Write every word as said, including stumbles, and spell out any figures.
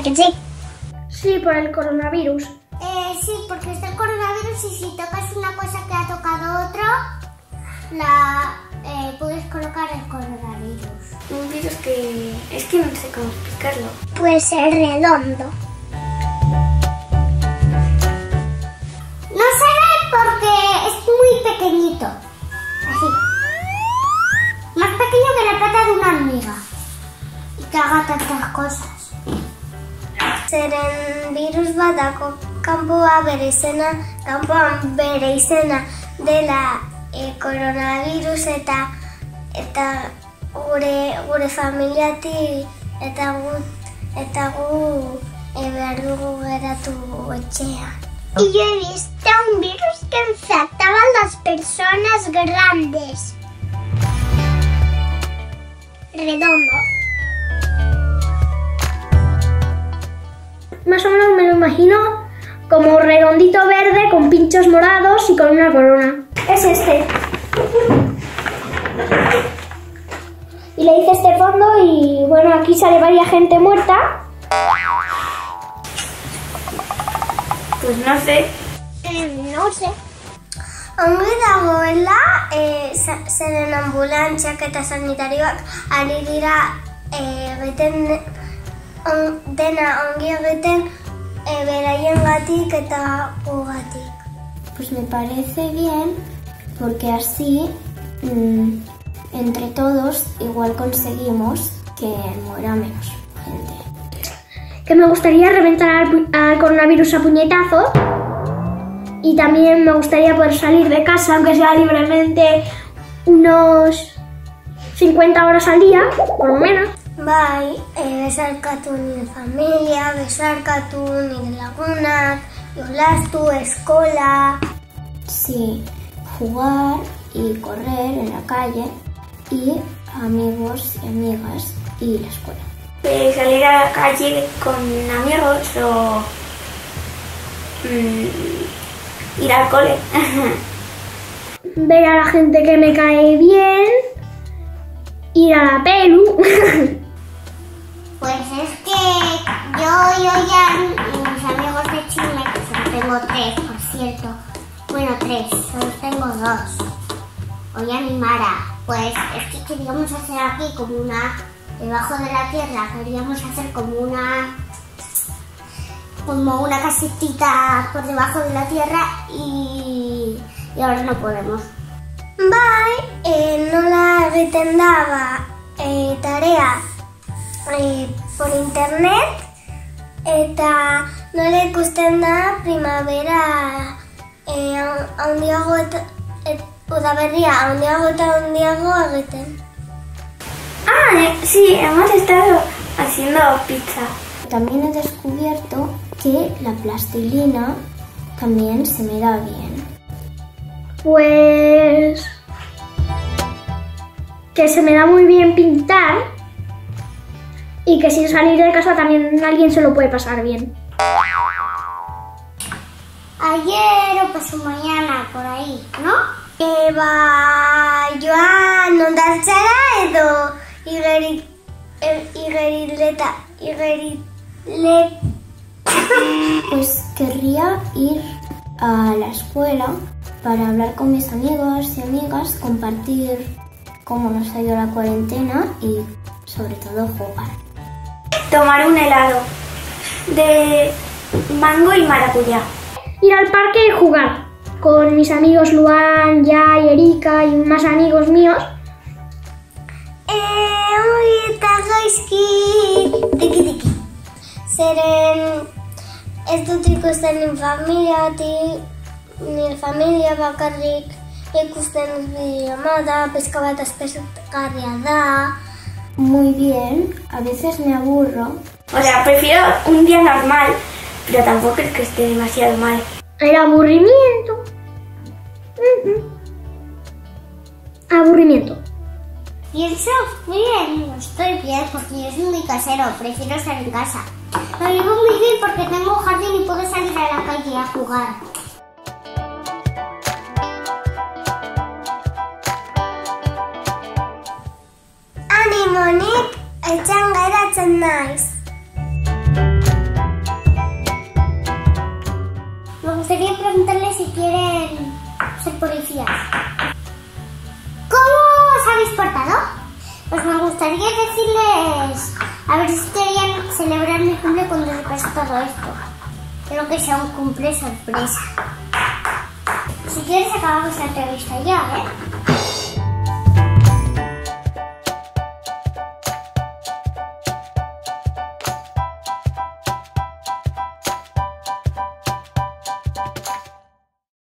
¿A que sí? Sí, por el coronavirus. Eh, sí, porque está el coronavirus y si tocas una cosa que ha tocado otro, la eh, puedes colocar el coronavirus. Un virus que... es que no sé cómo explicarlo. Puede ser redondo. No se ve porque es muy pequeñito. Así. Más pequeño que la pata de una hormiga. Y que haga tantas cosas. Zeren virus batako kanpoa bere izena, kanpoan bere izena dela e, coronavirus eta eta gure gure familiatik eta gu eta gu e, behar dugu geratu etxean. Y yo he visto un virus que infectaba a las personas grandes. Redondo. Más o menos me lo imagino como redondito verde con pinchos morados y con una corona. Es este. Y le hice este fondo y bueno, aquí sale varias gente muerta. Pues no sé. Eh, no sé. Ongi dagoela, e, zeren ambulantziak eta sanitarioak ari dira egiten on, dena ongi egiten e, beraiengatik eta gugatik. Pues me parece bien porque así mmm, entre todos igual conseguimos que muera menos gente. Que me gustaría reventar al, al coronavirus a puñetazos. Y también me gustaría poder salir de casa, aunque sea libremente, unos cincuenta horas al día, por lo menos. Bai, e, besarkatu nire familia, besarkatu nire lagunak, jolastu, eskola. Sí, jugar y correr en la calle y amigos y amigas y la escuela. Eh, salir a la calle con amigos o mmm, ir al cole. Ver a la gente que me cae bien, ir a la pelu. Pues es que yo y Oyan y mis amigos de Chile, que solo tengo tres, por cierto. Bueno, tres, solo tengo dos. Oyan y Mara. Pues es que queríamos hacer aquí como una... Debajo de la tierra queríamos hacer como una... Como una casetita por debajo de la tierra y... Y ahora no podemos. Bai, e, nola egiten daba e, tarea e, por internet eta nola ikusten da primavera e, handiago eta et, udaberria handiago eta handiago egiten. Ah, eh, sí, hemos estado haciendo pizza. También he descubierto que la plastilina también se me da bien. Pues... que se me da muy bien pintar y que sin salir de casa también alguien se lo puede pasar bien. Ayer o pasó mañana, por ahí, ¿no? Eba joan ondartzara edo igeri, igerileta, igerile... Pues querría ir a la escuela para hablar con mis amigos y amigas, compartir cómo nos ha ido la cuarentena y sobre todo jugar. Tomar un helado de mango y maracuyá. Ir al parque y jugar con mis amigos Luan, Jai, Erika y más amigos míos. Eh, ongi eta gaizki tiki tiki. Zeren ez dut ikusten nire familiatik, nire familia bakarrik ikusten videomada, pizka bat aspergarria da. Muy bien, a veces me aburro. O sea, prefiero un día normal, pero tampoco es que esté demasiado mal. El aburrimiento. Uh-huh. Aburrimiento. Pienso, muy bien, estoy bien porque yo soy muy casero, prefiero estar en casa. Lo vivo muy bien porque tengo un jardín y puedo salir a la calle a jugar. Animonik, etxan geratzen naiz. gustaría preguntarles si quieren ser policías. ¿Cómo os habéis portado? Pues me gustaría decirles a ver si querían celebrar mi cumple cuando se pase todo esto. Quiero que sea un cumple sorpresa. Si quieres acabamos la entrevista ya, ¿eh?